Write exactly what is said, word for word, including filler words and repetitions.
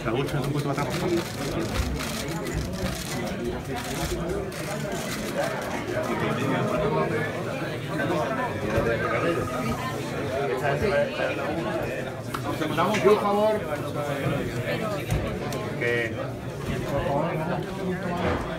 La ducha es un poquito más atrás. Damos por favor. Que...